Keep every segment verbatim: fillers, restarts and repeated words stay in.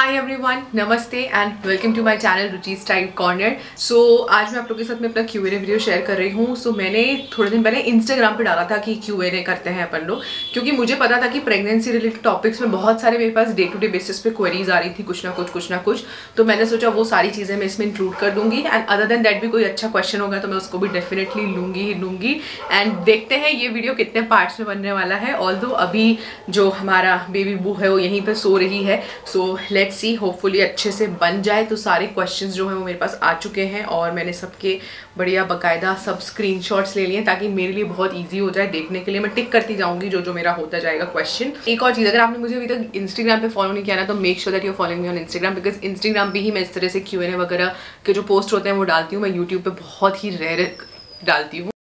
Hi everyone, namaste and welcome to my channel Ruchi style corner. So आज मैं आप लोगों के साथ में अपना Q and A video share कर रही हूँ। सो so, मैंने थोड़े दिन पहले इंस्टाग्राम पे डाला था कि क्यू एन ए करते हैं अपन लोग, क्योंकि मुझे पता था कि प्रेगनेंसी रिलेटेड टॉपिक्स में बहुत सारे मेरे पास डे टू डे बेसिस पे क्वेरीज आ रही थी, कुछ ना कुछ कुछ ना कुछ। तो मैंने सोचा वो सारी चीज़ें मैं इसमें इंक्लूड कर दूंगी एंड अदर देन दैट भी कोई अच्छा क्वेश्चन होगा तो मैं उसको भी डेफिनेटली लूँगी ही लूँगी। एंड देखते हैं ये वीडियो कितने पार्ट्स में बनने वाला है। ऑल्दो अभी जो हमारा बेबी बू है वो यहीं पर सो रही है। सो लेट्स सी, होपफुली अच्छे से बन जाए। तो सारे क्वेश्चंस जो हैं वो मेरे पास आ चुके हैं और मैंने सबके बढ़िया बकायदा सब स्क्रीनशॉट्स ले लिए ताकि मेरे लिए बहुत इजी हो जाए देखने के लिए। मैं टिक करती जाऊंगी जो जो मेरा होता जाएगा क्वेश्चन। एक और चीज़, अगर आपने मुझे अभी तक इंस्टाग्राम पे फॉलो नहीं किया ना तो make sure that you following me on Instagram, because Instagram पे ही मैं इस तरह से क्यू एन ए वगैरह के जो पोस्ट होते हैं वो डालती हूँ। मैं यूट्यूब पे बहुत ही रेयर डालती हूँ।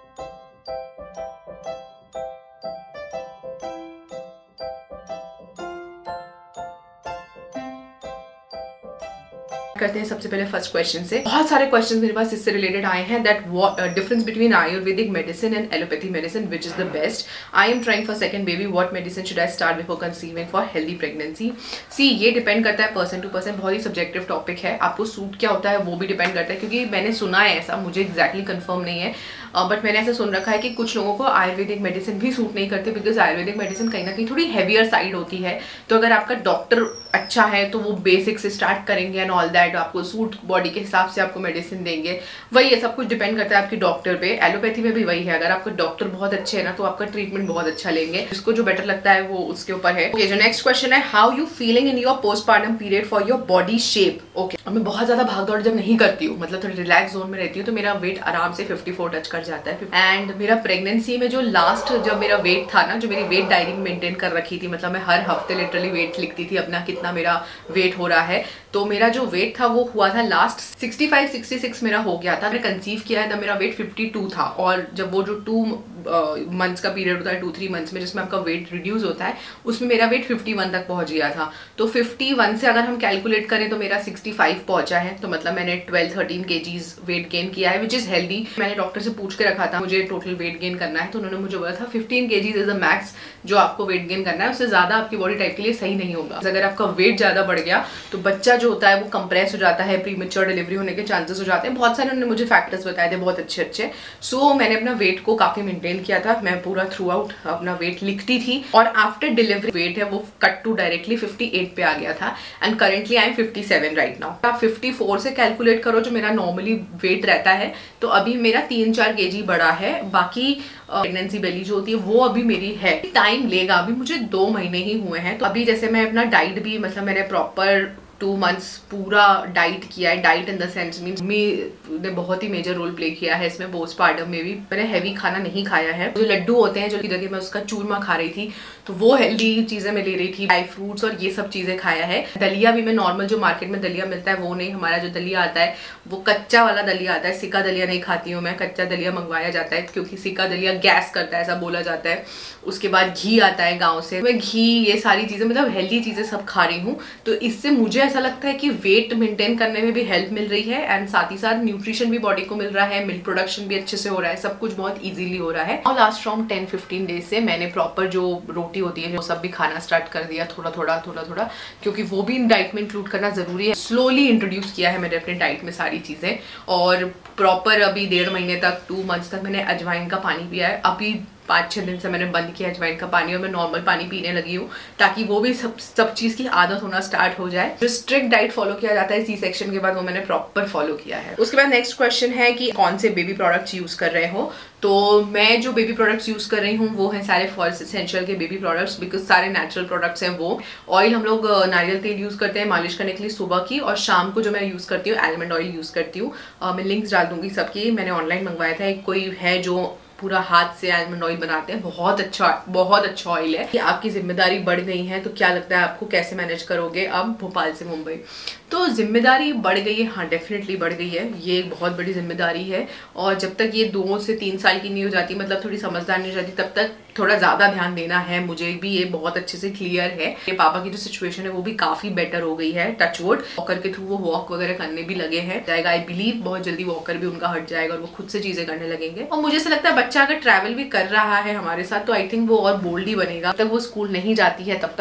करते हैं सबसे पहले फर्स्ट क्वेश्चन से। बहुत सारे क्वेश्चन मेरे पास इससे रिलेटेड आए हैं, that what difference between Ayurvedic medicine and allopathy medicine, which is the best. I am trying for second baby, what medicine should I start before conceiving for healthy pregnancy. See, ये depend करता है person to person, बहुत ही subjective topic है। आपको suit क्या होता है वो भी डिपेंड करता है, क्योंकि मैंने सुना है ऐसा, मुझे एक्जैक्टली कंफर्म नहीं है, बट uh, मैंने ऐसा सुन रखा है कि कुछ लोगों को आयुर्वेदिक मेडिसिन भी सूट नहीं करते, बिकॉज आयुर्वेदिक मेडिसिन कहीं ना कहीं थोड़ी हैवियर साइड होती है। तो अगर आपका डॉक्टर अच्छा है तो वो बेसिक से स्टार्ट करेंगे एंड ऑल दैट, आपको सूट बॉडी के हिसाब से आपको मेडिसिन देंगे। वही है, सब कुछ डिपेंड करता है आपके डॉक्टर पे। एलोपैथी में भी वही है, अगर आपका डॉक्टर बहुत अच्छे है ना तो आपका ट्रीटमेंट बहुत अच्छा लेंगे। जिसको जो बेटर लगता है वो उसके ऊपर है। okay, जो नेक्स्ट क्वेश्चन है, how you feeling in your postpartum period for your body shape. Okay, मैं बहुत ज्यादा भाग दौड़ जब नहीं करती हूँ, मतलब थोड़ी रिलैक्स जोन में रहती हूँ, तो मेरा वेट आराम से फिफ्टी फोर टच कर जाता है। एंड मेरा प्रेगनेंसी में जो लास्ट जब मेरा वेट था ना, जो मेरी वेट डायरी मेंटेन कर रखी थी, मतलब मैं हर हफ्ते लिटरली वेट लिखती थी अपना, कितना मेरा वेट हो रहा है। तो मेरा जो वेट था वो हुआ था last sixty five sixty six मेरा हो गया था। मैंने कंसीव किया है तब मेरा वेट फिफ्टी टू था, और जब वो जो टू मंथ्स का पीरियड होता है, टू थ्री मंथ्स में जिसमें आपका वेट रिड्यूस होता है, उसमें मेरा वेट फिफ्टी वन तक पहुंच गया था। तो फिफ्टी वन से अगर हम कैलकुलेट करें तो मेरा सिक्सटी फाइव पहुंचा है। तो मतलब मैंने twelve thirteen KGs weight gain किया है, विच इज हेल्दी। मैंने डॉक्टर से पूछ के रखा था मुझे टोटल वेट गेन करना है, तो उन्होंने मुझे बोला था fifteen KGs is a max जो आपको वेट गेन करना है, उससे ज्यादा आपकी बॉडी टाइप के लिए सही नहीं होगा। अगर आपका वेट ज्यादा बढ़ गया तो बच्चा जो होता है वो कंप्रेस हो जाता है, प्रीमेच्योर डिलीवरी होने के चांसेस हो जाते हैं। बहुत सारे उन्होंने मुझे फैक्टर्स बताए थे, बहुत अच्छे अच्छे। सो so, मैंने अपना वेट को काफी मेंटेन किया था। मैं पूरा थ्रू आउट अपना वेट लिखती थी, और आफ्टर डिलीवरी वेट है वो cut to directly fifty eight पे आ गया था। And currently I am fifty seven right now. आप फिफ्टी फोर से कैलकुलेट करो जो मेरा नॉर्मली वेट रहता है, तो अभी मेरा तीन चार केजी बढ़ा है। बाकी प्रेगनेंसी बेली जो होती है वो अभी मेरी है, टाइम लेगा, अभी मुझे दो महीने ही हुए हैं। तो अभी जैसे मैं अपना डाइट भी, मतलब मैंने प्रॉपर टू मंथ्स पूरा डाइट किया है। Diet in the sense means ने बहुत ही मेजर रोल प्ले किया है इसमें। पोस्टपार्टम में भी मैंने हैवी खाना नहीं खाया है। जो लड्डू होते हैं जो की जगह मैं उसका चूरमा खा रही थी, तो वो हेल्दी चीजें मैं ले रही थी, ड्राई फ्रूट्स और ये सब चीजें खाया है। दलिया भी मैं नॉर्मल जो मार्केट में दलिया मिलता है वो नहीं, हमारा जो दलिया आता है वो कच्चा वाला दलिया आता है। सिक्का दलिया नहीं खाती हूँ मैं, कच्चा दलिया मंगवाया जाता है, क्योंकि सिक्का दलिया गैस करता है ऐसा बोला जाता है। उसके बाद घी आता है गाँव से, मैं घी ये सारी चीजें मतलब हेल्दी चीजें सब खा रही हूँ। तो इससे मुझे ऐसा लगता है कि वेट मेंटेन करने में भी हेल्प मिल रही है, एंड साथ ही साथ न्यूट्रिशन भी बॉडी को मिल रहा है, मिल्क प्रोडक्शन भी अच्छे से हो रहा है, सब कुछ बहुत इजीली हो रहा है। और last from ten fifteen days से मैंने प्रॉपर जो रोटी होती है वो सब भी खाना स्टार्ट कर दिया, थोड़ा थोड़ा थोड़ा थोड़ा, क्योंकि वो भी डाइट में इंक्लूड करना जरूरी है। स्लोली इंट्रोड्यूस किया है मैंने अपने डाइट में सारी चीजें, और प्रॉपर अभी डेढ़ महीने तक, टू मंथ्स तक मैंने अजवाइन का पानी पिया है। अभी पाँच छः दिन से मैंने बंद किया अजवाइन का पानी, और मैं नॉर्मल पानी पीने लगी हूँ, ताकि वो भी सब सब चीज़ की आदत होना स्टार्ट हो जाए। जो स्ट्रिक्ट डाइट फॉलो किया जाता है सी सेक्शन के बाद, वो मैंने प्रॉपर फॉलो किया है। उसके बाद नेक्स्ट क्वेश्चन है कि कौन से बेबी प्रोडक्ट्स यूज़ कर रहे हो। तो मैं जो बेबी प्रोडक्ट्स यूज़ कर रही हूँ वो हैं सारे फॉरेस्ट एसेंशियल के बेबी प्रोडक्ट्स, बिकॉज सारे नेचुरल प्रोडक्ट्स हैं वो। ऑयल हम लोग नारियल तेल यूज़ करते हैं मालिश करने के लिए सुबह की, और शाम को जो मैं यूज़ करती हूँ आलमंड ऑयल यूज़ करती हूँ। मैं लिंक्स डाल दूंगी सबकी, मैंने ऑनलाइन मंगवाया था। एक कोई है जो पूरा हाथ से आलमंड ऑयल बनाते हैं, बहुत अच्छा बहुत अच्छा ऑयल है। कि आपकी जिम्मेदारी बढ़ गई है तो क्या लगता है आपको कैसे मैनेज करोगे अब भोपाल से मुंबई। तो जिम्मेदारी बढ़ गई है, हाँ डेफिनेटली बढ़ गई है, ये एक बहुत बड़ी जिम्मेदारी है। और जब तक ये दो से तीन साल की नहीं हो जाती, मतलब थोड़ी समझदार नहीं हो जाती, तब तक थोड़ा ज़्यादा ध्यान देना है। मुझे भी ये बहुत अच्छे से क्लियर है। ये पापा की जो सिचुएशन है वो भी काफ़ी बेटर हो गई है, टचवुड। वॉकर के थ्रू वो वॉक वगैरह करने भी लगे हैं, जाएगा आई बिलीव बहुत जल्दी वॉकर भी उनका हट जाएगा और वो खुद से चीज़ें करने लगेंगे। और मुझे ऐसा लगता है बच्चा अगर ट्रैवल भी कर रहा है हमारे साथ तो आई थिंक वो और बोल्ड ही बनेगा। तब तक वो स्कूल नहीं जाती है तब तक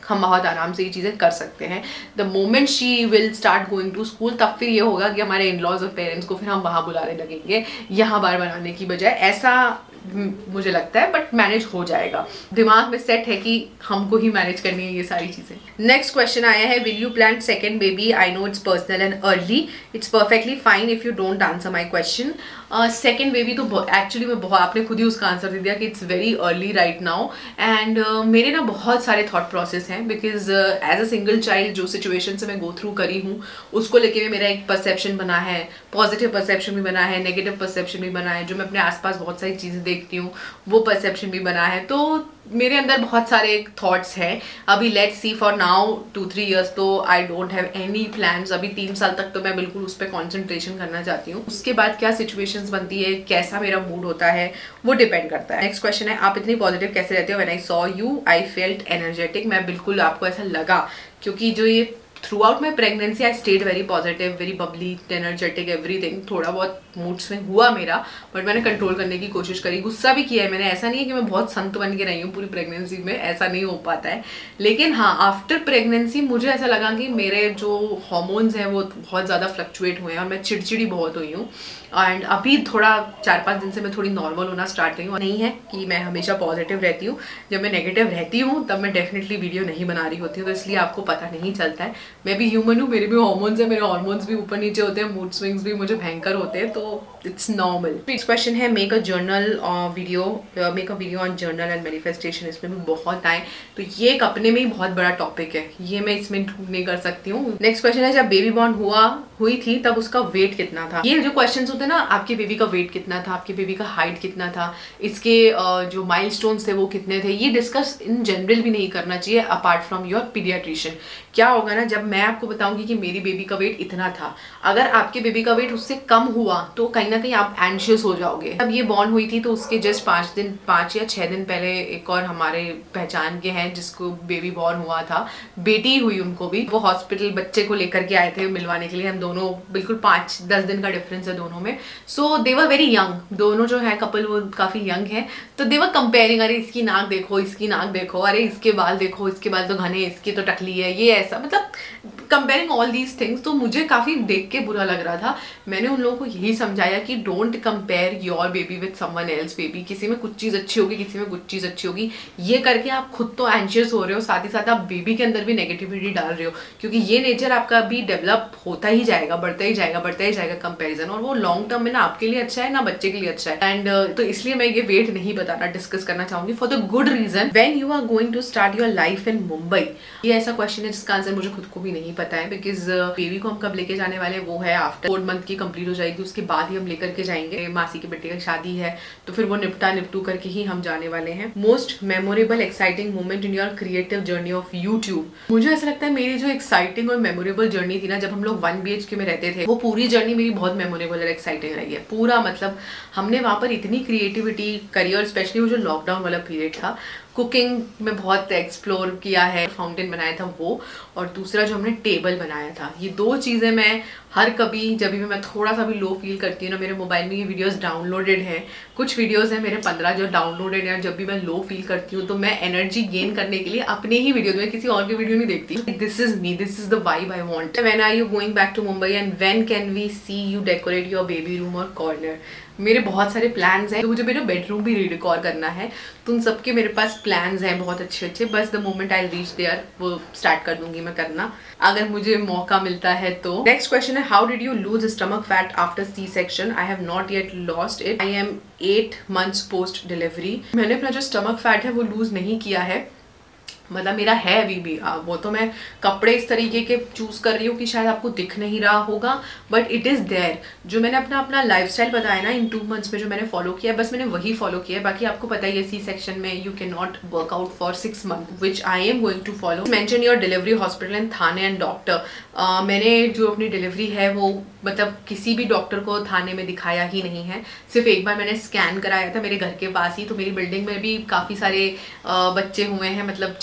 हम बहुत आराम से ये चीज़ें कर सकते हैं। The moment she will start going to school, तब फिर ये होगा कि हमारे इन लॉज और पेरेंट्स को फिर हम वहाँ बुलाने लगेंगे यहाँ बार बनाने की बजाय, ऐसा मुझे लगता है, बट मैनेज हो जाएगा। दिमाग में सेट है कि हमको ही मैनेज करनी है ये सारी चीजें। नेक्स्ट क्वेश्चन आया है, will you plan second baby? I know it's personal and early, it's perfectly fine if you don't answer my question. Second baby तो एक्चुअली मैं बहुत, आपने खुद ही उसका आंसर दे दिया कि it's very early right now, and मेरे ना बहुत सारे थॉट प्रोसेस हैं, because as a single child जो सिचुएशन से मैं गो थ्रू करी हूँ उसको लेके भी मेरा एक परसेप्शन बना है, पॉजिटिव परसेप्शन भी बना है, नेगेटिव परसेप्शन भी बना है, जो मैं अपने आसपास बहुत सारी चीज़ें देखती हूँ वो परसेप्शन भी बना है, तो मेरे अंदर बहुत सारे थॉट्स हैं। अभी let's see, for now two three years तो I don't have any plans. अभी तीन साल तक तो मैं बिल्कुल उस पर कॉन्सेंट्रेशन करना चाहती हूँ। उसके बाद क्या सिचुएशंस बनती है, कैसा मेरा मूड होता है, वो डिपेंड करता है। नेक्स्ट क्वेश्चन है, आप इतनी पॉजिटिव कैसे रहते हो? When I saw you I felt energetic. मैं बिल्कुल, आपको ऐसा लगा क्योंकि जो ये throughout my pregnancy I stayed very positive, very bubbly, energetic, everything. थोड़ा बहुत मूड स्विंग हुआ मेरा, बट मैंने कंट्रोल करने की कोशिश करी, गुस्सा भी किया है मैंने। ऐसा नहीं है कि मैं बहुत संत बन के रही हूँ पूरी प्रेगनेंसी में, ऐसा नहीं हो पाता है। लेकिन हाँ, आफ्टर प्रेगनेंसी मुझे ऐसा लगा कि मेरे जो हॉर्मोन्स हैं वो बहुत ज़्यादा फ्लक्चुएट हुए हैं और मैं चिड़चिड़ी बहुत हुई हूँ। एंड अभी थोड़ा चार पाँच दिन से मैं थोड़ी नॉर्मल होना स्टार्ट हुई हूँ। नहीं है कि मैं हमेशा पॉजिटिव रहती हूँ, जब मैं नेगेटिव रहती हूँ तब मैं डेफिनेटली वीडियो नहीं बना रही होती हूँ, तो इसलिए आपको पता नहीं चलता है। मैं भी ह्यूमन हूँ, मेरे भी हॉर्मोन्स हैं, मेरे हॉर्मोन्स भी ऊपर नीचे होते हैं, मूड स्विंग्स भी मुझे भयंकर होते हैं, तो इट्स नॉर्मल। नेक्स्ट क्वेश्चन है, make a journal video, make a video on journal and manifestation. इसमें भी बहुत आए, तो ये एक अपने में ही बहुत बड़ा टॉपिक है, ये मैं इसमें इंक्लूड नहीं कर सकती हूँ। नेक्स्ट क्वेश्चन है, जब बेबी बॉर्न हुआ हुई थी तब उसका वेट कितना था? ये जो क्वेश्चंस होते हैं ना, आपके बेबी का वेट कितना था, आपके बेबी का हाइट कितना था, इसके जो माइलस्टोन्स थे वो कितने थे, ये डिस्कस इन जनरल भी नहीं करना चाहिए अपार्ट फ्रॉम योर पीडियाट्रिशियन। क्या होगा ना, जब मैं आपको बताऊंगी कि मेरी बेबी का वेट इतना था, अगर आपके बेबी का वेट उससे कम हुआ तो कहीं ना कहीं आप एंशियस हो जाओगे। जब ये बॉर्न हुई थी तो उसके जस्ट पाँच दिन पाँच या छः दिन पहले एक और हमारे पहचान के हैं जिसको बेबी बॉर्न हुआ था, बेटी हुई उनको भी, वो हॉस्पिटल बच्चे को लेकर के आए थे मिलवाने के लिए। हम दोनों बिल्कुल पाँच दस दिन का डिफरेंस है दोनों में। सो दे वर वेरी यंग, दोनों जो है कपल वो काफ़ी यंग है, तो दे वर कंपेयरिंग, अरे इसकी नाक देखो, इसकी नाक देखो, अरे इसके बाल देखो, इसके बाल तो घने, इसकी तो टकली है, ये ऐसा, मतलब कंपेयरिंग ऑल दीज थिंग्स। तो मुझे काफ़ी देख के बुरा लग रहा था। मैंने उन लोगों को यही समझाया कि don't compare your baby with someone else baby. किसी में कुछ चीज़ अच्छी होगी, किसी में कुछ चीज़ अच्छी होगी, ये करके आप खुद तो एंशियस हो रहे हो, साथ ही साथ आप बेबी के अंदर भी नेगेटिविटी डाल रहे हो, क्योंकि ये नेचर आपका भी डेवलप होता ही जाएगा, बढ़ता ही जाएगा, बढ़ता ही जाएगा कंपैरिजन, और वो लॉन्ग टर्म में ना आपके लिए अच्छा है ना बच्चे के लिए अच्छा है। एंड uh, तो इसलिए मैं ये वेट नहीं बताना, डिस्कस करना चाहूंगी for the good reason. When you are going to start your life in Mumbai, ये ऐसा क्वेश्चन है जिसका आंसर मुझे खुद को भी नहीं पता है, बिकॉज बेबी को हम कब लेके जाने वाले वो है आफ्टर फोर मंथ की कंप्लीट हो जाएगी, उसके बाद ही हम लेकर के जाएंगे। मासी के बेटे की शादी है तो फिर वो निपटा निपटू करके ही हम जाने वाले हैं। Most memorable exciting moment in your creative journey of YouTube. मुझे ऐसा लगता है मेरी जो एक्साइटिंग और मेमोरेबल जर्नी थी ना, जब हम लोग वन बी एच के में रहते थे, वो पूरी जर्नी मेरी बहुत मेमोरेबल और एक्साइटिंग रही है। पूरा मतलब हमने वहाँ पर इतनी क्रिएटिविटी करी, और स्पेशली वो जो लॉकडाउन वाला पीरियड था, कुकिंग में बहुत एक्सप्लोर किया है, फाउंटेन बनाया था वो, और दूसरा जो हमने टेबल बनाया था। ये दो चीज़ें मैं हर कभी जब भी मैं थोड़ा सा भी लो फील करती हूँ ना, मेरे मोबाइल में ये वीडियोस डाउनलोडेड हैं, कुछ वीडियोस हैं मेरे पंद्रह जो डाउनलोडेड हैं। जब भी मैं लो फील करती हूँ तो मैं एनर्जी गेन करने के लिए अपने ही वीडियो में, किसी और की वीडियो नहीं देखती। This is me, this is the vibe I want. When are you going back to Mumbai and when can we see you decorate your baby room और कॉर्नर? मेरे बहुत सारे प्लान्स हैं, तो मुझे मेरा बेडरूम भी रिडेकोर करना है, तो उन सबके मेरे पास प्लान्स हैं बहुत अच्छे अच्छे। बस the moment I reach there वो स्टार्ट कर दूंगी मैं करना, अगर मुझे मौका मिलता है तो। नेक्स्ट क्वेश्चन है, how did you lose stomach fat after C section? I have not yet lost it, I am eight months post delivery. मैंने अपना जो स्टमक फैट है वो लूज नहीं किया है, मतलब मेरा है अभी भी, वो तो मैं कपड़े इस तरीके के चूज कर रही हूँ कि शायद आपको दिख नहीं रहा होगा, बट इट इज़ देयर। जो मैंने अपना अपना लाइफस्टाइल बताया ना इन टू मंथ्स में, जो मैंने फॉलो किया, बस मैंने वही फॉलो किया है। बाकी आपको पता ही है सी सेक्शन में you can not work out for six month, which I am going to follow. Mention your delivery hospital and Thane and doctor. मैंने जो अपनी डिलीवरी है वो मतलब किसी भी डॉक्टर को थाने में दिखाया ही नहीं है, सिर्फ एक बार मैंने स्कैन कराया था मेरे घर के पास ही। तो मेरी बिल्डिंग में भी काफ़ी सारे uh, बच्चे हुए हैं, मतलब चार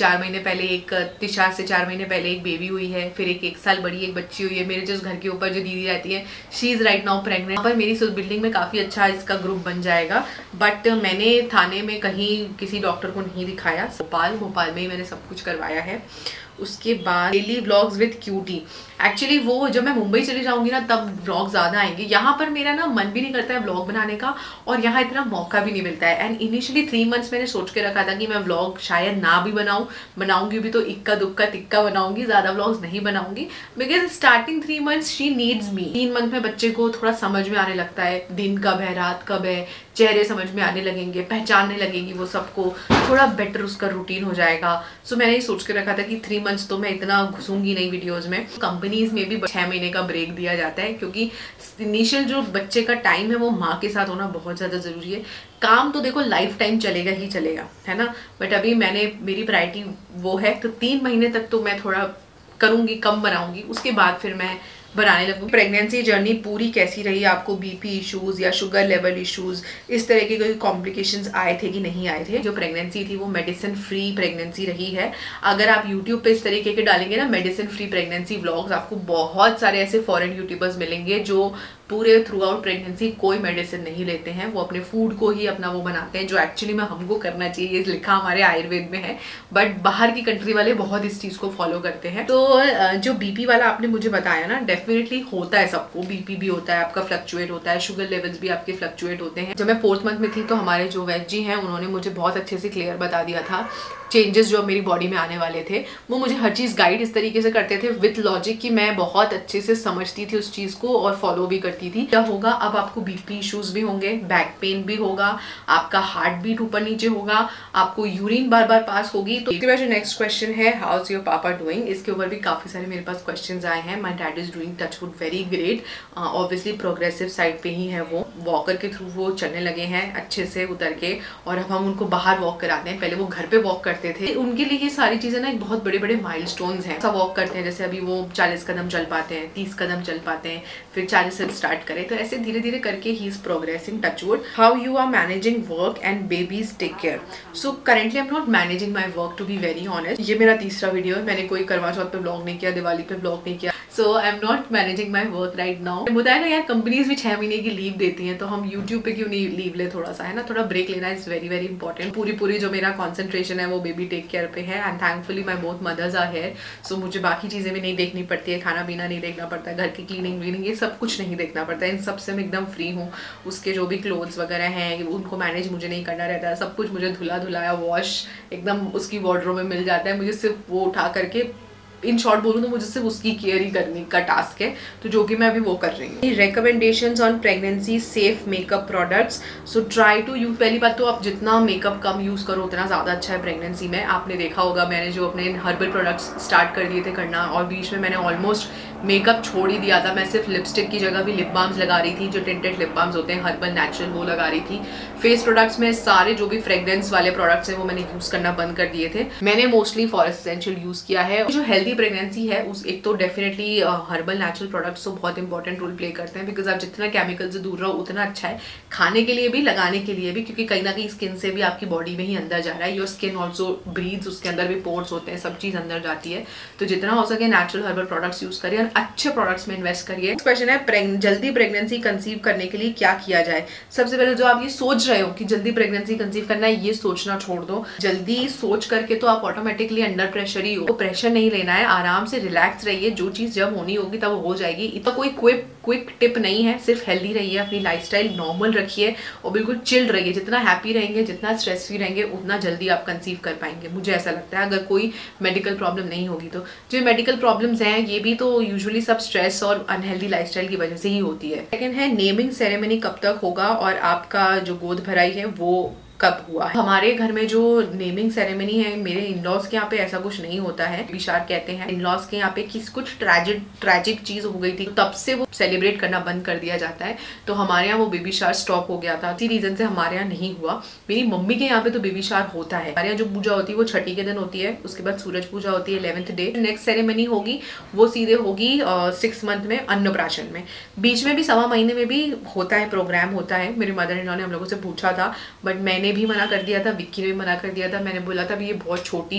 चार महीने पहले एक तिशा से चार महीने पहले एक बेबी हुई है, फिर एक एक साल बड़ी एक बच्ची हुई है। मेरे जो घर के ऊपर जो दीदी रहती है, she is right now pregnant. पर मेरी उस बिल्डिंग में काफ़ी अच्छा इसका ग्रुप बन जाएगा, बट मैंने थाने में कहीं किसी डॉक्टर को नहीं दिखाया, भोपाल भोपाल में ही मैंने सब कुछ करवाया है। उसके बाद daily vlogs with cutie, actually वो जब मैं मुंबई चली जाऊंगी ना तब व्लॉग ज़्यादा आएंगे। यहाँ पर मेरा ना मन भी नहीं करता है व्लॉग बनाने का, और यहाँ इतना मौका भी नहीं मिलता है। एंड इनिशियली थ्री मंथ्स मैंने सोच के रखा था कि मैं व्लॉग शायद ना भी बनाऊँ, बनाऊंगी भी तो इक्का दुक्का तिक्का बनाऊंगी, ज़्यादा व्लॉग्स नहीं बनाऊंगी, because starting three months she needs me. तीन मंथ में बच्चे को थोड़ा समझ में आने लगता है, दिन कब है रात कब है, चेहरे समझ में आने लगेंगे, पहचानने लगेगी वो सबको, थोड़ा बेटर उसका रूटीन हो जाएगा। सो मैंने ये सोच के रखा था कि थ्री मंथ्स तो मैं इतना घुसूंगी नहीं वीडियोस में। कंपनीज में भी छः महीने का ब्रेक दिया जाता है, क्योंकि इनिशियल जो बच्चे का टाइम है वो माँ के साथ होना बहुत ज़्यादा ज़रूरी है। काम तो देखो लाइफ टाइम चलेगा ही चलेगा, है ना, बट अभी मैंने मेरी प्रायोरिटी वो है, तो तीन महीने तक तो मैं थोड़ा करूँगी, कम बनाऊँगी, उसके बाद फिर मैं बनाने लगूँ। प्रेगनेंसी जर्नी पूरी कैसी रही, आपको बीपी इश्यूज या शुगर लेवल इश्यूज इस तरह के कोई कॉम्प्लिकेशंस आए थे कि नहीं आए थे? जो प्रेगनेंसी थी वो मेडिसिन फ्री प्रेगनेंसी रही है। अगर आप यूट्यूब पे इस तरीके के डालेंगे ना मेडिसिन फ्री प्रेगनेंसी व्लॉग्स, आपको बहुत सारे ऐसे फॉरेन यूट्यूबर्स मिलेंगे जो पूरे थ्रू आउट प्रेगनेंसी कोई मेडिसिन नहीं लेते हैं, वो अपने फूड को ही अपना वो बनाते हैं, जो एक्चुअली में हमको करना चाहिए, ये लिखा हमारे आयुर्वेद में है, बट बाहर की कंट्री वाले बहुत इस चीज़ को फॉलो करते हैं। तो जो बीपी वाला आपने मुझे बताया ना, डेफिनेटली होता है सबको, बीपी भी होता है आपका फ्लक्चुएट होता है, शुगर लेवल्स भी आपके फ्लक्चुएट होते हैं। जब मैं फोर्थ मंथ में थी तो हमारे जो वेज जी हैं उन्होंने मुझे बहुत अच्छे से क्लियर बता दिया था चेंजेस जो मेरी बॉडी में आने वाले थे। वो मुझे हर चीज़ गाइड इस तरीके से करते थे विथ लॉजिक कि मैं बहुत अच्छे से समझती थी उस चीज़ को और फॉलो भी करती थी। क्या होगा, अब आपको बीपी इश्यूज भी होंगे, बैक पेन भी होगा, आपका हार्ट बीट ऊपर नीचे होगा, आपको यूरिन बार बार पास होगी। तो इसके बाद जो नेक्स्ट क्वेश्चन है, how is your papa doing, इसके ऊपर भी काफ़ी सारे मेरे पास क्वेश्चन आए हैं। My dad is doing touch wood very great, obviously progressive side पे ही है, वो वॉकर के थ्रू वो चलने लगे हैं अच्छे से उतर के, और अब हम उनको बाहर वॉक कराते हैं। पहले वो घर पे वॉक करते थे, उनके लिए ये सारी चीज़ें ना एक बहुत बड़े बड़े माइलस्टोन्स हैं। सब वॉक करते हैं, जैसे अभी वो चालीस कदम चल पाते हैं, तीस कदम चल पाते हैं, फिर चालीस से स्टार्ट करें, तो ऐसे धीरे धीरे करके ही is progressing touch wood. How you are managing work and babies take care? So currently I am not managing my work, to be very honest. ये मेरा तीसरा वीडियो है, मैंने कोई करवा चौथ पे ब्लॉग नहीं किया, दिवाली पे ब्लॉग नहीं किया, so I am not managing my work right now. बताया ना यार, कंपनीज भी छह महीने की लीव देती हैं, तो हम यूट्यूब पे क्यों नहीं लीव ले, थोड़ा सा है ना, थोड़ा ब्रेक लेना इज वेरी वेरी इंपॉर्टेंट। पूरी पूरी जो मेरा कॉन्सेंट्रेशन है वो बेबी टेक केयर पे है, and thankfully my both mothers are here, so मुझे बाकी चीज़ें भी नहीं देखनी पड़ती है, खाना पीना नहीं देखना पड़ता है, घर की क्लीनिंग व्लीनिंग ये सब कुछ नहीं देखना पड़ता है, इन सब से मैं एकदम फ्री हूँ। उसके जो भी क्लोथ्स वगैरह हैं उनको मैनेज मुझे नहीं करना रहता है, सब कुछ मुझे धुला धुलाया वॉश एकदम उसकी वार्डरोब में मिल जाता है, मुझे सिर्फ वो उठा करके, इन शॉर्ट बोलूँ तो मुझे सिर्फ उसकी केयर ही करने का टास्क है, तो जो कि मैं अभी वो कर रही हूँ। Recommendations on pregnancy safe makeup products, so try to use, पहली बात तो आप जितना मेकअप कम यूज़ करो उतना ज़्यादा अच्छा है प्रेगनेंसी में। आपने देखा होगा मैंने जो अपने हर्बल प्रोडक्ट्स स्टार्ट कर दिए थे करना, और बीच में मैंने ऑलमोस्ट मेकअप छोड़ ही दिया था, मैं सिर्फ लिपस्टिक की जगह भी लिप बाम्स लगा रही थी, जो टिंटेड लिप बाम्स होते हैं हर्बल नेचुरल, वो लगा रही थी। फेस प्रोडक्ट्स में सारे जो भी फ्रेग्रेंस वाले प्रोडक्ट्स हैं वो मैंने यूज़ करना बंद कर दिए थे। मैंने मोस्टली फॉरेस्ट एसेंशियल यूज़ किया है। जो हेल्दी प्रेगनेंसी है उस एक तो डेफिनेटली हर्बल नेचुरल प्रोडक्ट्स तो बहुत इंपॉर्टेंट रोल प्ले करते हैं, बिकॉज आप जितना केमिकल से दूर रहो उतना अच्छा है, खाने के लिए भी लगाने के लिए भी, क्योंकि कहीं ना कहीं स्किन से भी आपकी बॉडी में ही अंदर जा रहा है। योर स्किन ऑल्सो ब्रीथ्स, उसके अंदर भी पोर्स होते हैं, सब चीज़ अंदर जाती है, तो जितना हो सके नेचुरल हर्बल प्रोडक्ट्स यूज़ करिए और अच्छे प्रोडक्ट्स में इन्वेस्ट करिए। क्वेश्चन है, जल्दी प्रेगनेंसी कंसीव करने के लिए क्या किया जाए? सबसे पहले जो आप ये सोच रहे हो कि जल्दी प्रेगनेंसी कंसीव करना है, ये सोचना छोड़ दो। जल्दी सोच करके तो आप ऑटोमेटिकली अंडर प्रेशर ही हो, तो प्रेशर नहीं लेना है, आराम से रिलैक्स रहिए, जो चीज़ जब होनी होगी तब हो जाएगी। इतना कोई क्विक क्विक टिप नहीं है, सिर्फ हेल्दी रहिए, अपनी लाइफस्टाइल नॉर्मल रखिए और बिल्कुल चिल रहिए। जितना हैप्पी रहेंगे, जितना स्ट्रेस फ्री रहेंगे, उतना जल्दी आप कंसीव कर पाएंगे, मुझे ऐसा लगता है, अगर कोई मेडिकल प्रॉब्लम नहीं होगी तो। जो मेडिकल प्रॉब्लम्स हैं ये भी तो यूजुअली सब स्ट्रेस और अनहेल्दी लाइफस्टाइल की वजह से ही होती है। सेकंड है, नेमिंग सेरेमनी कब तक होगा और आपका जो गोद भराई है वो कब हुआ है? हमारे घर में जो नेमिंग सेरेमनी है, मेरे इन-लॉज के यहाँ पे ऐसा कुछ नहीं होता है। विशार कहते हैं इन-लॉज के यहाँ पे किस कुछ ट्रेजिक ट्रेजिक चीज हो गई थी, तब से वो सेलिब्रेट करना बंद कर दिया जाता है, तो हमारे यहाँ वो बेबी शार स्टॉप हो गया था, इसी रीजन से हमारे यहाँ नहीं हुआ। मेरी मम्मी के यहाँ पे तो बेबी शार होता है। हमारे यहाँ जो पूजा होती है वो छठी के दिन होती है, उसके बाद सूरज पूजा होती है इलेवेंथ डे। नेक्स्ट सेरेमनी होगी वो सीधे होगी सिक्स मंथ में अन्नप्राशन में। बीच में भी सवा महीने में भी होता है, प्रोग्राम होता है। मेरे मदर इन लॉ ने हम लोगों से पूछा था, बट मैंने भी मना कर दिया था, विक्की ने भी मना कर दिया था। मैंने बोला था भी ये बहुत छोटी है,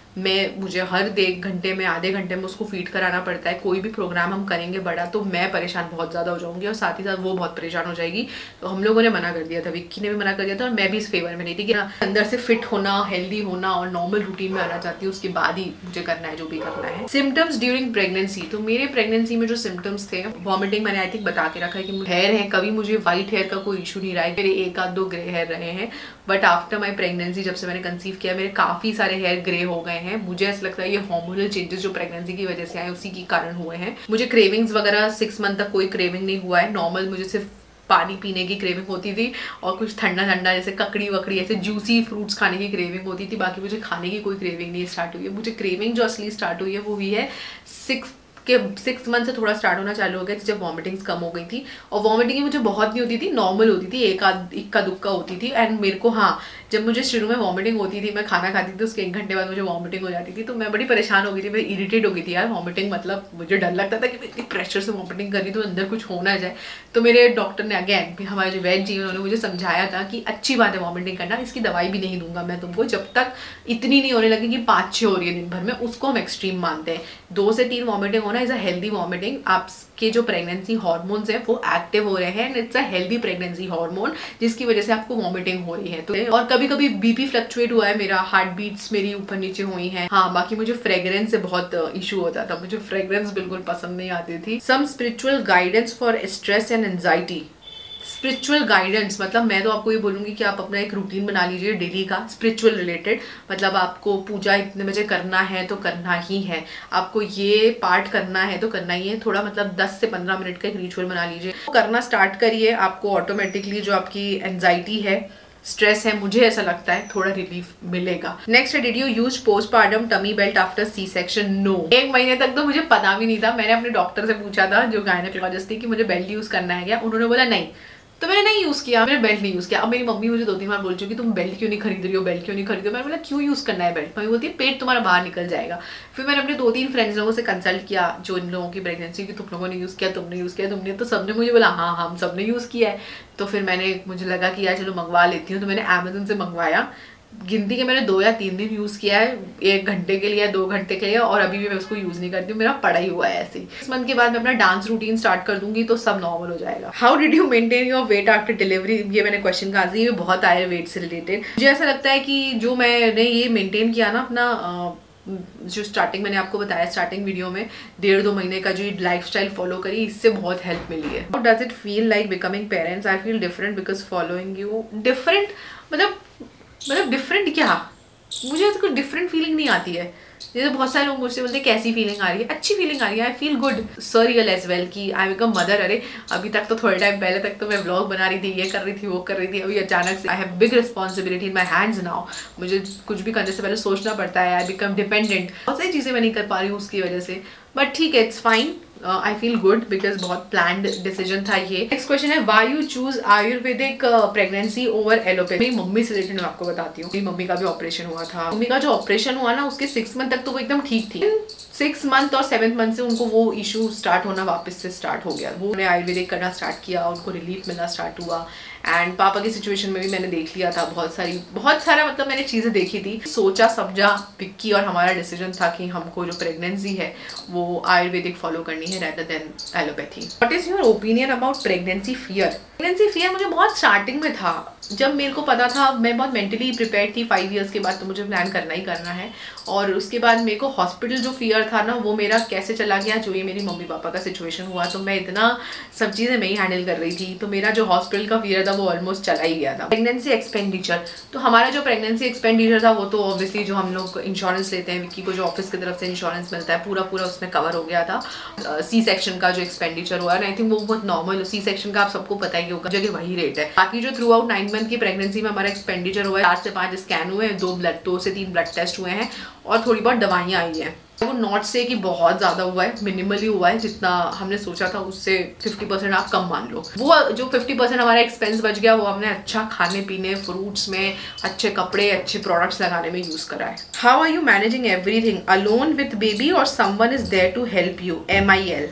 मैं मुझे हर एक घंटे में आधे घंटे में उसको फीड कराना पड़ता है। कोई भी प्रोग्राम हम करेंगे बड़ा तो मैं परेशान बहुत ज़्यादा हो जाऊँगी और साथ ही साथ वो बहुत परेशान हो जाएगी। तो हम लोगों ने मना कर दिया था, विक्की ने भी मना कर दिया था और मैं भी इस फेवर में नहीं थी कि अंदर से फिट होना, हेल्दी होना और नॉर्मल रूटीन में आना चाहती हूँ, उसके बाद ही मुझे करना है जो भी करना है। सिम्टम्स ड्यूरिंग प्रेगनेंसी, तो मेरे प्रेगनेंसी में जो सिम्टम्स थे, वॉमिटिंग मैंने आई थिंक बता के रखा है कि हेयर है, कभी मुझे व्हाइट हेयर का कोई इशू नहीं रहा है, मेरे एक आध दो ग्रे हेयर रहे हैं, बट आफ्टर माई प्रेगनेंसी जब से मैंने कंसीव किया मेरे काफी सारे हेयर ग्रे हो गए हैं। मुझे ऐसा लगता है ये हार्मोनल चेंजेस जो प्रेगनेंसी की वजह से आए उसी के कारण हुए हैं। मुझे क्रेविंग्स वगैरह सिक्स मंथ तक कोई क्रेविंग नहीं हुआ है, नॉर्मल मुझे सिर्फ पानी पीने की क्रेविंग होती थी और कुछ ठंडा ठंडा जैसे ककड़ी वकड़ी ऐसे जूसी फ्रूट्स खाने की क्रेविंग होती थी, बाकी मुझे खाने की कोई क्रेविंग नहीं स्टार्ट हुई है। मुझे क्रेविंग जो असली स्टार्ट हुई है वो हुई है सिक्स के सिक्स मंथ से थोड़ा स्टार्ट होना चालू हो गया जब वॉमिटिंग्स कम हो गई थी। और वॉमिटिंग मुझे बहुत नहीं होती थी, नॉर्मल होती थी, एक आध इक्का दुक्का होती थी। एंड मेरे को हाँ जब मुझे शुरू में वॉमिटिंग होती थी, मैं खाना खाती थी उसके एक घंटे बाद मुझे वॉमिटिंग हो जाती थी, तो मैं बड़ी परेशान हो गई थी, मैं इरिटेट हो गई थी यार। वॉमिटिंग मतलब मुझे डर लगता था कि मैं इतनी प्रेशर से वॉमिटिंग कर रही तो अंदर कुछ हो ना जाए। तो मेरे डॉक्टर ने अगेन हमारे जो वेज जी उन्होंने मुझे समझाया था कि अच्छी बात है वॉमिटिंग करना, इसकी दवाई भी नहीं दूंगा मैं तुमको जब तक इतनी नहीं होने लगी कि पाँच छः हो रही है दिन भर में, उसको हम एक्सट्रीम मानते हैं। दो से तीन वॉमिटिंग होना इज अ हेल्दी वॉमिटिंग, आपके जो प्रेगनेंसी हार्मोन्स हैं वो एक्टिव हो रहे हैं and it's a healthy pregnancy hormone जिसकी वजह से आपको वॉमिटिंग हो रही है। तो और कभी कभी बीपी फ्लक्चुएट हुआ है, मेरा हार्ट बीट्स मेरी ऊपर नीचे हुई हैं। हाँ बाकी मुझे फ्रेग्रेंस से बहुत इशू होता था, मुझे फ्रेग्रेंस बिल्कुल पसंद नहीं आती थी। Some spiritual guidance for stress and anxiety. Spiritual guidance मतलब मैं तो आपको ये बोलूँगी कि आप अपना एक रूटीन बना लीजिए डेली का स्पिरिचुअल रिलेटेड, मतलब आपको पूजा इतने बजे करना है तो करना ही है, आपको ये पार्ट करना है तो करना ही है। थोड़ा मतलब दस से पंद्रह मिनट का एक रिचुअल बना लीजिए, करना स्टार्ट करिए, आपको ऑटोमेटिकली जो आपकी एंजाइटी है, स्ट्रेस है, मुझे ऐसा लगता है थोड़ा रिलीफ मिलेगा। Next, did you use postpartum tummy belt after C section? No. एक महीने तक तो मुझे पता भी नहीं था, मैंने अपने डॉक्टर से पूछा था जो गायनेकोलॉजिस्ट थी कि मुझे बेल्ट यूज करना है क्या, उन्होंने बोला नहीं, तो मैंने नहीं यूज़ किया, मैंने बेल्ट नहीं यूज़ किया। अब मेरी मम्मी मुझे दो तीन बार बोल चुकी तुम बेल्ट क्यों नहीं खरीद रही हो, बेल्ट क्यों नहीं खरीद रही हो। मैंने बोला क्यों यूज़ करना है बेल्ट, मम्मी बोलती है पेट तुम्हारा बाहर निकल जाएगा। फिर मैंने अपने दो तीन फ्रेंड्स लोगों से कंसल्ट किया जो इन लोगों की प्रेगनेंसी की, तुम लोगों ने यूज़ किया, तुमने यूज़ किया, तुमने, तो सबने मुझे बोला हाँ हम सब ने यूज़ किया है। तो फिर मैंने मुझे लगा कि यार चलो मंगवा लेती हूँ, तो मैंने अमेजोन से मंगवाया। गिनती के मैंने दो या तीन दिन यूज़ किया है, एक घंटे के लिए दो घंटे के लिए, और अभी भी मैं उसको यूज़ नहीं करती हूँ, मेरा पड़ा ही हुआ है ऐसे ही। इस मंथ के बाद मैं अपना डांस रूटीन स्टार्ट कर दूंगी तो सब नॉर्मल हो जाएगा। How did you maintain your weight after delivery? ये मैंने क्वेश्चन का आंसर, ये बहुत आया वेट से रिलेटेड। मुझे ऐसा लगता है कि जो मैंने ये मेंटेन किया ना अपना, जो स्टार्टिंग मैंने आपको बताया स्टार्टिंग वीडियो में, डेढ़ दो महीने का जो लाइफस्टाइल फॉलो करी, इससे बहुत हेल्प मिली है। How does it feel like becoming parents? I feel different because following you. Different मतलब मतलब डिफरेंट क्या, मुझे तो कुछ डिफरेंट फीलिंग नहीं आती है। जैसे बहुत सारे लोग मुझसे बोलते हैं कैसी फीलिंग आ रही है, अच्छी फीलिंग आ रही है, I feel good surreal as well कि आई बिकम मदर। अरे अभी तक तो थोड़े टाइम पहले तक तो मैं व्लॉग बना रही थी, ये कर रही थी, वो कर रही थी, अभी अचानक से I have big responsibility in my hands now. मुझे कुछ भी करने से पहले सोचना पड़ता है, आई बिकम डिपेंडेंट, बहुत सारी चीज़ें मैं नहीं कर पा रही हूँ उसकी वजह से, बट ठीक है, it's fine, I feel good because बहुत प्लान्ड डिसीजन था ये। नेक्स्ट क्वेश्चन है, why you choose Ayurvedic pregnancy over allopathy? मेरी मम्मी से रिलेटेड मैं आपको बताती हूँ। मेरी मम्मी का भी ऑपरेशन हुआ था, मम्मी का जो ऑपरेशन हुआ ना उसके सिक्स मंथ तक तो वो एकदम ठीक थी, सिक्स मंथ और सेवन्थ मंथ से उनको वो इशू स्टार्ट होना वापस से स्टार्ट हो गया। वो उन्हें आयुर्वेदिक करना स्टार्ट किया, उनको रिलीफ मिलना स्टार्ट हुआ। एंड पापा की सिचुएशन में भी मैंने देख लिया था बहुत सारी बहुत सारा मतलब मैंने चीज़ें देखी थी, सोचा समझा विक्की और हमारा डिसीजन था कि हमको जो प्रेगनेंसी है वो आयुर्वेदिक फॉलो करनी है rather than allopathy. What is your opinion about pregnancy fear? Pregnancy fear मुझे बहुत स्टार्टिंग में था, जब मेरे को पता था, मैं बहुत मेंटली प्रिपेयर थी, फाइव इयर्स के बाद तो मुझे प्लान करना ही करना है। और उसके बाद मेरे को हॉस्पिटल जो फियर था ना वो मेरा कैसे चला गया, जो ये मेरी मम्मी पापा का सिचुएशन हुआ तो मैं इतना सब चीज़ें मैं ही हैंडल कर रही थी, तो मेरा जो हॉस्पिटल का फियर था वो ऑलमोस्ट चला ही गया था। प्रेगनेंसी एक्सपेंडिचर, तो हमारा जो प्रेगनेंसी एक्सपेंडिचर था वो तो ऑब्वियसली जो हम लोग इंश्योरेंस लेते हैं, विक्की को जो ऑफिस की तरफ से इंश्योरेंस मिलता है पूरा पूरा उसमें कवर हो गया था। सी सेक्शन का जो एक्सपेंडिचर हुआ आई थिंक वो बहुत नॉर्मल, सी सेक्शन का आप सबको पता ही होगा, जगह वही रेट है। बाकी जो थ्रू आउट नाइन मंथ की प्रेगनेंसी में हमारा एक्सपेंडिचर हुआ है, चार से पाँच स्कैन हुए हैं, दो ब्लड दो से तीन ब्लड टेस्ट हुए हैं और थोड़ी बहुत दवाइयाँ आई हैं। वो नॉट से कि बहुत ज़्यादा हुआ है, मिनिमली हुआ है, जितना हमने सोचा था उससे फिफ्टी परसेंट आप कम मान लो। वो जो फिफ्टी परसेंट हमारा एक्सपेंस बच गया वो हमने अच्छा खाने पीने, फ्रूट्स में, अच्छे कपड़े, अच्छे प्रोडक्ट्स लगाने में यूज़ करा है। How are you managing everything alone with baby और someone is there to help you? M I L मतलब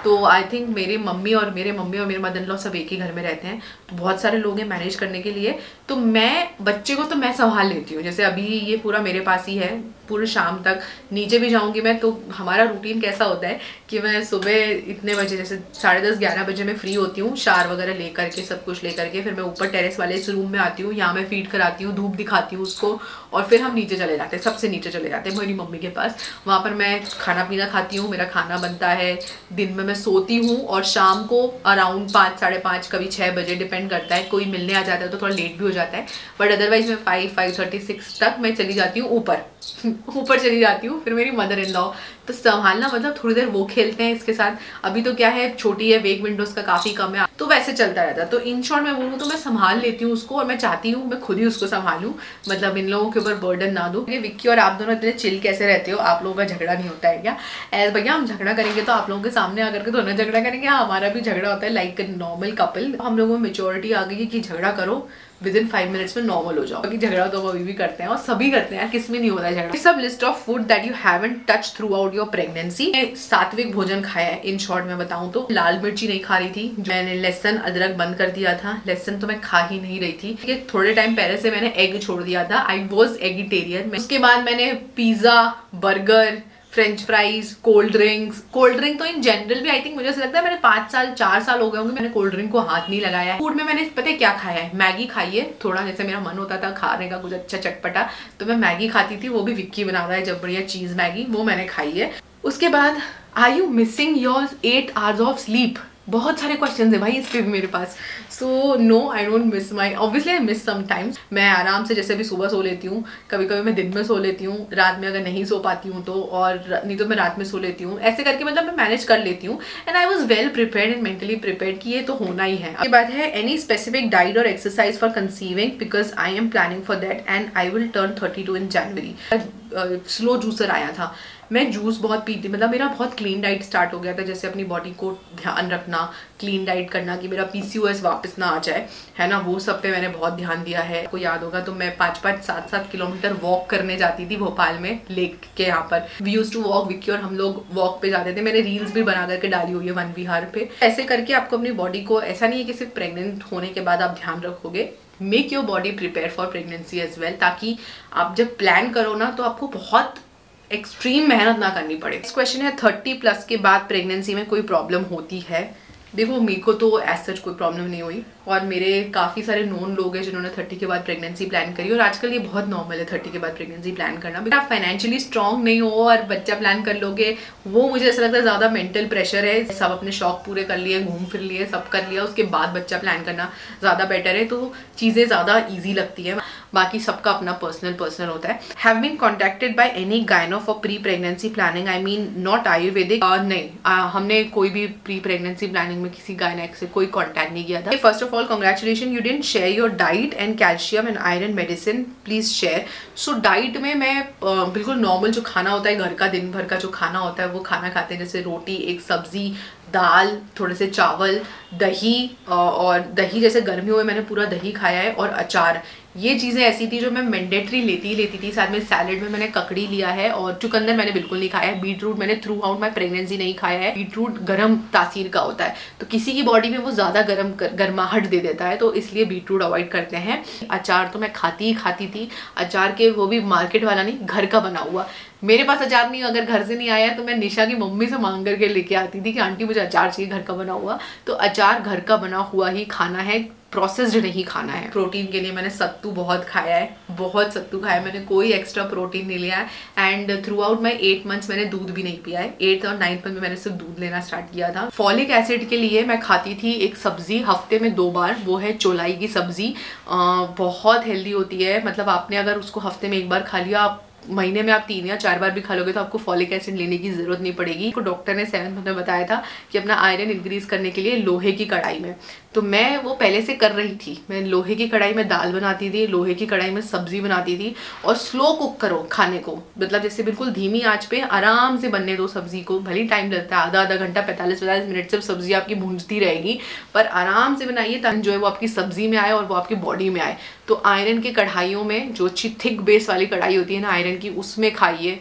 तो आई थिंक मेरे मम्मी और मेरे मम्मी और मेरे मदर इन लॉ सब एक ही घर में रहते हैं, तो बहुत सारे लोग हैं मैनेज करने के लिए। तो मैं बच्चे को तो मैं संभाल लेती हूँ, जैसे अभी ये पूरा मेरे पास ही है, पूरे शाम तक नीचे भी जाऊँगी मैं तो हमारा रूटीन कैसा होता है कि मैं सुबह इतने बजे जैसे साढ़े दस ग्यारह बजे मैं फ्री होती हूँ, शार वगैरह ले करके सब कुछ ले करके, फिर मैं ऊपर टेरेस वाले इस रूम में आती हूँ, यहाँ मैं फीड कराती हूँ, धूप दिखाती हूँ उसको, और फिर हम नीचे चले जाते हैं, सबसे नीचे चले जाते हैं मेरी मम्मी के पास। वहाँ पर मैं खाना पीना खाती हूँ, मेरा खाना बनता है, दिन में मैं सोती हूँ, और शाम को अराउंड पाँच साढ़े पाँच कभी छः बजे डिपेंड करता है, कोई मिलने आ जाता है तो थोड़ा लेट भी हो जाता है, बट अदरवाइज मैं फाइव फाइव थर्टी सिक्स तक मैं चली जाती हूँ ऊपर ऊपर चली जाती हूँ। फिर मेरी मदर इन लॉ तो संभालना मतलब थोड़ी देर वो खेलते हैं इसके साथ, अभी तो क्या है छोटी है, वेग विंडोज का काफ़ी कम है, तो वैसे चलता रहता है। तो इन शॉर्ट मैं बोलूँ तो मैं संभाल लेती हूँ उसको, और मैं चाहती हूँ मैं खुद ही उसको संभालूँ, मतलब इन लोगों के ऊपर बर्डन ना दूँ। विक्की और आप दोनों इतने चिल कैसे रहते हो, आप लोगों का झगड़ा नहीं होता है क्या? एज भैया हम झगड़ा करेंगे तो आप लोगों के सामने आकर के दोनों झगड़ा करेंगे, हमारा भी झगड़ा होता है लाइक नॉर्मल कपल। हम लोगों में मेच्योरिटी आ गई है कि झगड़ा करो विद इन फाइव मिनट्स में नॉर्मल हो जाओ, क्योंकि झगड़ा तो हम अभी भी करते हैं और सभी करते हैं, किस में नहीं होता है झगड़ा। सब list of food that you haven't touch throughout your pregnancy. सात्विक भोजन खाया है इन शॉर्ट में बताऊं तो। लाल मिर्ची नहीं खा रही थी, मैंने लहसन अदरक बंद कर दिया था, लहसन तो मैं खा ही नहीं रही थी। थोड़े टाइम पहले से मैंने एग छोड़ दिया था, आई वॉज एगिटेरियन। उसके बाद मैंने pizza, burger, French fries, cold drinks, cold drink तो इन जनरल भी आई थिंक मुझे ऐसा लगता है मैंने पाँच साल चार साल हो गए होंगे मैंने कोल्ड ड्रिंक को हाथ नहीं लगाया है। फूड में मैंने पता है क्या खाया है, मैगी खाई है, थोड़ा जैसे मेरा मन होता था खाने का कुछ अच्छा चटपटा तो मैं मैगी खाती थी, वो भी विक्की बना रहा है जब बढ़िया चीज मैगी, वो मैंने खाई है। उसके बाद are you missing your eight hours of sleep? बहुत सारे क्वेश्चन है भाई इस पे भी मेरे पास। So no I don't miss my, obviously I miss sometimes. मैं आराम से जैसे भी सुबह सो लेती हूँ, कभी कभी मैं दिन में सो लेती हूँ, रात में अगर नहीं सो पाती हूँ तो, और नहीं तो मैं रात में सो लेती हूँ, ऐसे करके मतलब मैं मैनेज कर लेती हूँ। And I was well prepared and mentally prepared कि ये तो होना ही है। ये बात है एनी स्पेसिफिक डाइट और exercise for conceiving, because I am planning for that and I will turn thirty two in January. Slow juicer आया था, मैं जूस बहुत पीती, मतलब मेरा बहुत क्लीन डाइट स्टार्ट हो गया था, जैसे अपनी बॉडी को ध्यान रखना, क्लीन डाइट करना कि मेरा पीसीओएस वापस ना आ जाए, है ना, वो सब पे मैंने बहुत ध्यान दिया है। आपको याद होगा तो मैं पाँच पाँच सात सात किलोमीटर वॉक करने जाती थी भोपाल में, लेक के यहाँ पर। We use to walk, Vicky और हम लोग वॉक पे जाते थे, मैंने रील्स भी बना करके डाली हुई है वन विहार पे। ऐसे करके आपको अपनी बॉडी को, ऐसा नहीं है कि सिर्फ प्रेग्नेंट होने के बाद आप ध्यान रखोगे, make your body prepare for pregnancy as well, ताकि आप जब प्लान करो ना तो आपको बहुत एक्सट्रीम मेहनत ना करनी पड़े। इस क्वेश्चन है थर्टी प्लस के बाद प्रेगनेंसी में कोई प्रॉब्लम होती है? देखो मेरे को तो एज सच कोई प्रॉब्लम नहीं हुई, और मेरे काफ़ी सारे नोन लोग हैं जिन्होंने थर्टी के बाद प्रेगनेंसी प्लान करी, और आजकल ये बहुत नॉर्मल है थर्टी के बाद प्रेगनेंसी प्लान करना। बिकॉज आप फाइनेंशियली स्ट्रांग नहीं हो और बच्चा प्लान कर लोगे, वो मुझे ऐसा लगता है ज़्यादा मेंटल प्रेशर है। सब अपने शौक पूरे कर लिए, घूम फिर लिए, सब कर लिया, उसके बाद बच्चा प्लान करना ज़्यादा बेटर है, तो चीज़ें ज़्यादा ईजी लगती है। बाकी सबका अपना पर्सनल पर्सनल होता है। Have been contacted by any gyno for pre pregnancy planning, I mean not Ayurvedic? नहीं, आ, हमने कोई भी प्री प्रेगनेंसी प्लानिंग में किसी गायनेक से कोई कॉन्टैक्ट नहीं किया था। First of all congratulation, you didn't share your diet and calcium and iron medicine, please share. So diet में मैं uh, बिल्कुल नॉर्मल जो खाना होता है घर का, दिन भर का जो खाना होता है वो खाना खाते हैं, जैसे रोटी, एक सब्जी, दाल, थोड़े से चावल, दही, और दही जैसे गर्मियों में मैंने पूरा दही खाया है, और अचार। ये चीज़ें ऐसी थी जो मैं मैंडेटरी लेती ही लेती थी। साथ में सैलेड में मैंने ककड़ी लिया है, और चुकंदर मैंने बिल्कुल नहीं खाया है। बीटरूट मैंने थ्रू आउट माई प्रेगनेंसी नहीं खाया है। बीटरूट गर्म तासीर का होता है, तो किसी की बॉडी में वो ज़्यादा गर्म गर्माहट दे देता है, तो इसलिए बीटरूट अवॉइड करते हैं। अचार तो मैं खाती ही खाती थी, अचार के वो भी मार्केट वाला नहीं, घर का बना हुआ। मेरे पास अचार नहीं, अगर घर से नहीं आया तो मैं निशा की मम्मी से मांग करके लेके आती थी कि आंटी मुझे अचार चाहिए घर का बना हुआ। तो अचार घर का बना हुआ ही खाना है, प्रोसेस्ड नहीं खाना है। प्रोटीन के लिए मैंने सत्तू बहुत खाया है, बहुत सत्तू खाया है मैंने, कोई एक्स्ट्रा प्रोटीन नहीं लिया है। And throughout my eight months मैंने दूध भी नहीं पिया है। एट्थ और नाइन्थ मंथ में मैंने सिर्फ दूध लेना स्टार्ट किया था। फॉलिक एसिड के लिए मैं खाती थी एक सब्जी हफ्ते में दो बार, वो है चौलाई की सब्जी। आ, बहुत हेल्दी होती है, मतलब आपने अगर उसको हफ्ते में एक बार खा लिया, आप महीने में आप तीन या चार बार भी खा लोगे तो आपको फॉलिक एसिड लेने की जरूरत नहीं पड़ेगी। तो डॉक्टर ने सेवन्थ मंथ में बताया था कि अपना आयरन इंक्रीज करने के लिए लोहे की कढ़ाई में, तो मैं वो पहले से कर रही थी। मैं लोहे की कढ़ाई में दाल बनाती थी, लोहे की कढ़ाई में सब्जी बनाती थी, और स्लो कुक करो खाने को, मतलब जैसे बिल्कुल धीमी आंच पे आराम से बनने दो सब्जी को। भले टाइम लगता है, आधा आधा घंटा पैंतालीस पैंतालीस मिनट से सब्जी आपकी भूंजती रहेगी, पर आराम से बनाइए ताकि जो है वो आपकी सब्जी में आए और वो आपकी बॉडी में आए। तो आयरन की कढ़ाइयों में, जो अच्छी थिक बेस वाली कढ़ाई होती है ना आयरन की, उसमें खाइए।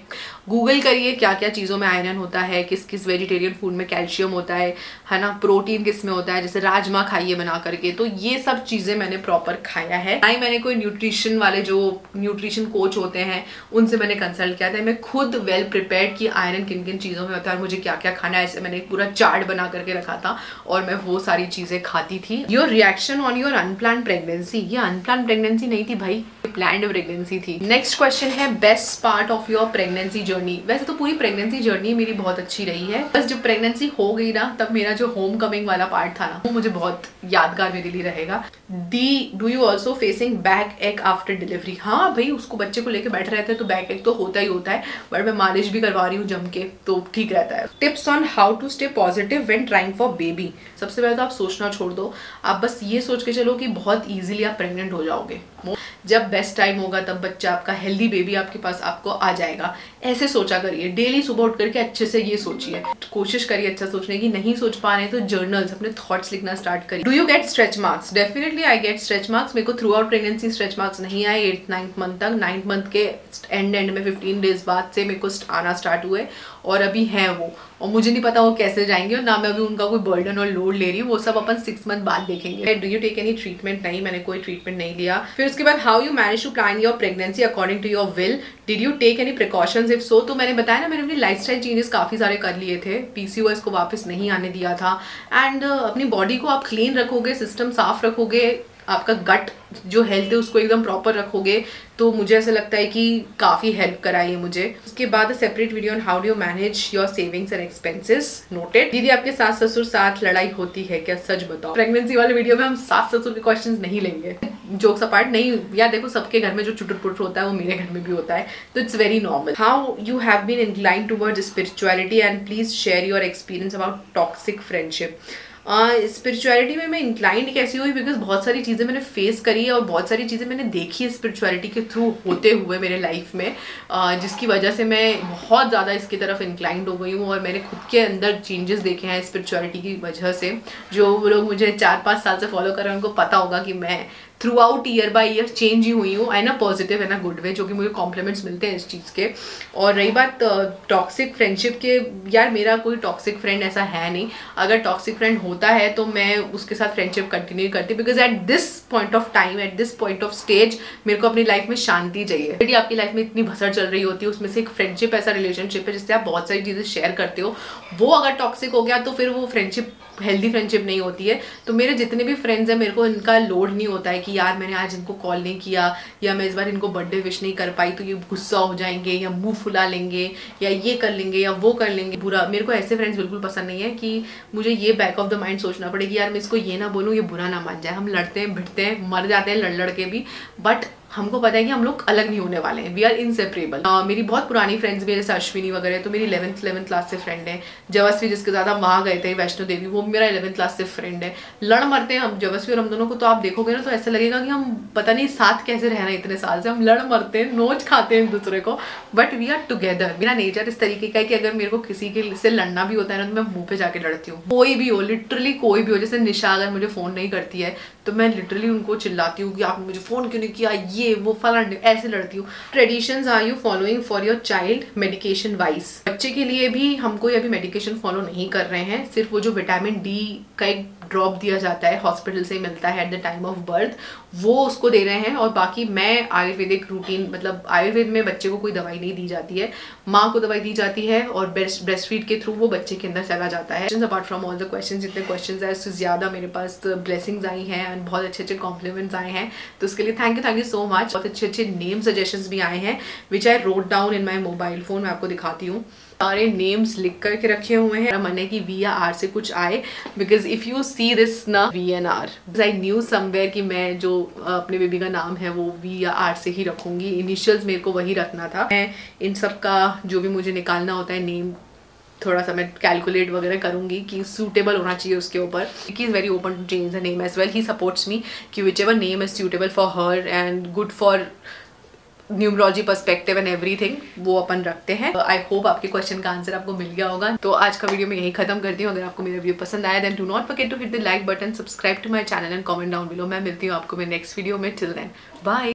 गूगल करिए क्या क्या चीज़ों में आयरन होता है, किस किस वेजिटेरियन फूड में कैल्शियम होता है है ना, प्रोटीन किस में होता है, जैसे राजमा खाइए बना करके। तो ये सब चीज़ें मैंने प्रॉपर खाया है। ना ही मैंने कोई न्यूट्रिशन वाले जो न्यूट्रिशन कोच होते हैं उनसे मैंने कंसल्ट किया था। मैं खुद वेल प्रिपेयर्ड कि आयरन किन किन चीज़ों में होता है और मुझे क्या क्या खाना है, ऐसे मैंने एक पूरा चार्ट बना करके रखा था और मैं वो सारी चीज़ें खाती थी। Your reaction on your unplan pregnancy, ये अनप्लान प्रेगनेंसी नहीं थी भाई, प्लान्ड प्रेगनेंसी थी। नेक्स्ट क्वेश्चन है best part of your pregnancy journey. वैसे तो पूरी प्रेगनेंसी जर्नी मेरी बहुत अच्छी रही है, बस जब प्रेगनेंसी हो गई ना तब मेरा जो होम कमिंग वाला पार्ट था ना वो मुझे बहुत यादगार मेरे लिए रहेगा। दी do you also facing backache after delivery? हाँ भाई, उसको बच्चे को लेके बैठे रहते हैं तो बैक एक तो होता ही होता है, बट मैं मालिश भी करवा रही हूँ जम के, तो ठीक रहता है। Tips on how to stay positive when trying for baby. सबसे पहले तो आप सोचना छोड़ दो, आप बस ये सोच के चलो कि बहुत ईजिली आप प्रेग्नेंट हो जाओगे। जब बेस्ट टाइम होगा तब बच्चा आपका हेल्दी बेबी आपके पास आपको आ जाएगा, ऐसे सोचा करिए। डेली सुबह उठ करके अच्छे से ये सोचिए, कोशिश करिए अच्छा सोचने की। नहीं सोच पा रहे तो जर्नल्स, अपने थॉट्स लिखना स्टार्ट करिए। Do you get stretch marks? Definitely I get stretch marks. मेरे को throughout pregnancy stretch marks नहीं आए, एट नाइन्थ मंथ तक। नाइन्थ मंथ के एंड एंड में फिफ्टीन डेज बाद से मेरे को आना स्टार्ट हुए और अभी हैं वो, और मुझे नहीं पता वो कैसे जाएंगे और ना मैं अभी उनका कोई बर्डन और लोड ले रही हूँ, वो सब अपन सिक्स मंथ बाद देखेंगे। Do you take any treatment? नहीं, मैंने कोई ट्रीटमेंट नहीं लिया। फिर उसके बाद how you manage to plan your pregnancy according to your will? Did you take any precautions? If so, तो मैंने बताया ना मैंने अपनी लाइफस्टाइल चेंजेस काफी सारे कर लिए थे, पीसीओएस को वापस नहीं आने दिया था, एंड uh, अपनी बॉडी को आप क्लीन रखोगे, सिस्टम साफ रखोगे, आपका गट जो हेल्थ है उसको एकदम प्रॉपर रखोगे, तो मुझे ऐसा लगता है कि काफ़ी हेल्प कराई है मुझे। उसके बाद separate video on how do you manage your savings and expenses. Noted. दीदी आपके सास ससुर साथ लड़ाई होती है क्या? सच बताओ। प्रेगनेंसी वाले वीडियो में हम सास ससुर के क्वेश्चंस नहीं लेंगे, जोक्स अपार्ट। नहीं यार, देखो सबके घर में जो चुटुर पुट होता है वो मेरे घर में भी होता है, तो it's very normal. How you have been inclined towards spirituality and please share your experience about toxic friendship. Spirituality uh, में मैं इंक्लाइंड कैसी हुई? बिकॉज बहुत सारी चीज़ें मैंने फेस करी है और बहुत सारी चीज़ें मैंने देखी है स्पिरिचुअलिटी के थ्रू होते हुए मेरे लाइफ में, uh, जिसकी वजह से मैं बहुत ज़्यादा इसकी तरफ इंक्लाइंड हो गई हूँ और मैंने खुद के अंदर चेंजेस देखे हैं स्पिरिचुअलिटी की वजह से। जो लोग मुझे चार पाँच साल से फॉलो कर रहे हैं उनको पता होगा कि मैं throughout year by year change ही हुई हूँ, है ना, पॉजिटिव है ना, गुड वे, जो कि मुझे कॉम्प्लीमेंट्स मिलते हैं इस चीज़ के। और रही बात टॉक्सिक फ्रेंडशिप के, यार मेरा कोई टॉक्सिक फ्रेंड ऐसा है नहीं। अगर टॉक्सिक फ्रेंड होता है तो मैं उसके साथ फ्रेंडशिप कंटिन्यू करती, because at this point of time, at this point of stage मेरे को अपनी लाइफ में शांति चाहिए। यदि आपकी लाइफ में इतनी भसड़ चल रही होती है, उसमें से एक फ्रेंडशिप ऐसा रिलेशनशिप है जिससे आप बहुत सारी चीज़ें शेयर करते हो, वो अगर टॉक्सिक हो गया तो फिर वो फ्रेंडशिप हेल्दी फ्रेंडशिप नहीं होती है। तो मेरे जितने भी फ्रेंड्स हैं, मेरे को इनका लोड नहीं होता है कि यार मैंने आज इनको कॉल नहीं किया या मैं इस बार इनको बर्थडे विश नहीं कर पाई तो ये गुस्सा हो जाएंगे या मुंह फुला लेंगे या ये कर लेंगे या वो कर लेंगे बुरा। मेरे को ऐसे फ्रेंड्स बिल्कुल पसंद नहीं है कि मुझे ये बैक ऑफ द माइंड सोचना पड़े कि यार मैं इसको ये ना बोलूँ, ये बुरा ना मान जाए। हम लड़ते हैं, भिड़ते हैं, मर जाते हैं लड़ लड़ के भी, बट हमको पता है कि हम लोग अलग नहीं होने वाले हैं। We are inseparable. uh, मेरी बहुत पुरानी फ्रेंड्स भी जैसे अश्विनी वगैरह, तो मेरी इलेवंथ इलेवंथ क्लास से फ्रेंड है। जवस्वी जिसके साथ हम वहाँ गए थे वैष्णो देवी, वो मेरा इलेवंथ क्लास से फ्रेंड है। लड़ मरते हैं हम जवस्वी और हम दोनों को, तो आप देखोगे ना तो ऐसा लगेगा कि हम पता नहीं साथ कैसे रहना इतने साल से। हम लड़ मरते हैं, नोच खाते हैं एक दूसरे को, बट वी आर टुगेदर। मेरा नेचर इस तरीके का है कि अगर मेरे को किसी के से लड़ना भी होता है ना तो मैं मुँह पे जाके लड़ती हूँ। कोई भी हो, लिटरली कोई भी हो। जैसे निशा अगर मुझे फ़ोन नहीं करती है तो मैं लिटरली उनको चिल्लाती हूँ कि आपने मुझे फ़ोन क्यों नहीं किया, ये वो फलान, ऐसे लड़ती हूँ। Traditions are you following for your child medication wise? बच्चे के लिए भी हम कोई अभी मेडिकेशन फॉलो नहीं कर रहे हैं, सिर्फ वो जो विटामिन डी का एक ड्रॉप दिया जाता है, हॉस्पिटल से मिलता है at the time of birth, वो उसको दे रहे हैं। और बाकी मैं आयुर्वेदिक रूटीन, मतलब आयुर्वेद में बच्चे को कोई दवाई नहीं दी जाती है, माँ को दवाई दी जाती है और ब्रेस्ट ब्रेस्ट फीड के थ्रू वो बच्चे के अंदर चला जाता है। Apart from all the question, जितने क्वेश्चन है उससे ज़्यादा मेरे पास ब्लेसिंग्स आई हैं एंड बहुत अच्छे अच्छे कॉम्प्लीमेंट्स आए हैं, तो उसके लिए thank you thank you so much. बहुत अच्छे अच्छे नेम सजेशंस भी आए हैं which I wrote down in my mobile phone. मैं आपको दिखाती हूँ, सारे नेम्स लिख करके रखे हुए हैं। मेरा मन है कि वी या आर से कुछ आए, because if you see this ना V N R, I knew somewhere कि मैं जो अपने बेबी का नाम है वो वी या आर से ही रखूंगी। इनिशियल्स मेरे को वही रखना था। मैं इन सब का जो भी मुझे निकालना होता है नेम, थोड़ा सा मैं कैलकुलेट वगैरह करूंगी कि सूटेबल होना चाहिए उसके ऊपर। He is very open to change the name as well. He supports me कि whichever name is suitable for her and good for numerology perspective and everything, वो अपन रखते हैं। आई होप आपके क्वेश्चन का आंसर आपको मिल गया होगा। तो आज का वीडियो मैं यही खत्म करती हूँ। अगर आपको मेरा वीडियो पसंद आया then do not forget to hit the like button, subscribe to my channel and comment down below. मैं मिलती हूँ आपको मेरे नेक्स्ट वीडियो में। Till then bye.